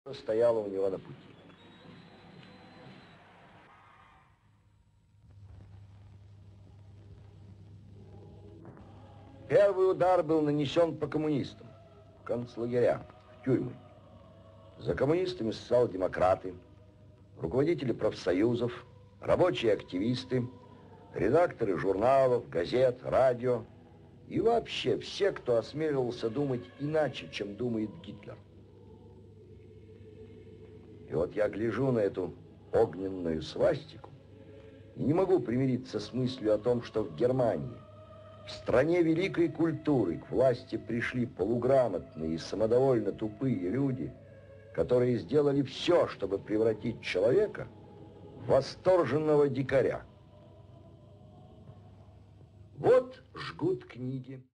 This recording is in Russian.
стояла у него на пути. Первый удар был нанесен по коммунистам, в концлагеря, в тюрьмы. За коммунистами социал-демократы, руководители профсоюзов, рабочие активисты, редакторы журналов, газет, радио и вообще все, кто осмеливался думать иначе, чем думает Гитлер. И вот я гляжу на эту огненную свастику и не могу примириться с мыслью о том, что в Германии, в стране великой культуры, к власти пришли полуграмотные и самодовольно тупые люди, которые сделали все, чтобы превратить человека в восторженного дикаря. Вот жгут книги.